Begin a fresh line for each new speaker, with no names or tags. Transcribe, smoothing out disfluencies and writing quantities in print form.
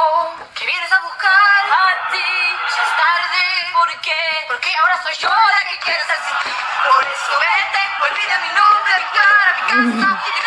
¿Qué vienes a buscar? A ti. Ya es tarde. ¿Por qué? Porque ahora soy yo la que quiere estar sin ti. Por eso vete, olvida mi nombre, mi cara, mi casa.